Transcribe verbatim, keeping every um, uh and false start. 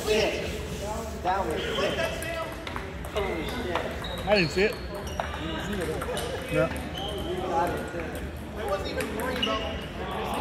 six. That was six. Holy shit. I didn't see it. You didn't see it? No. I didn't see it. It wasn't even green, though.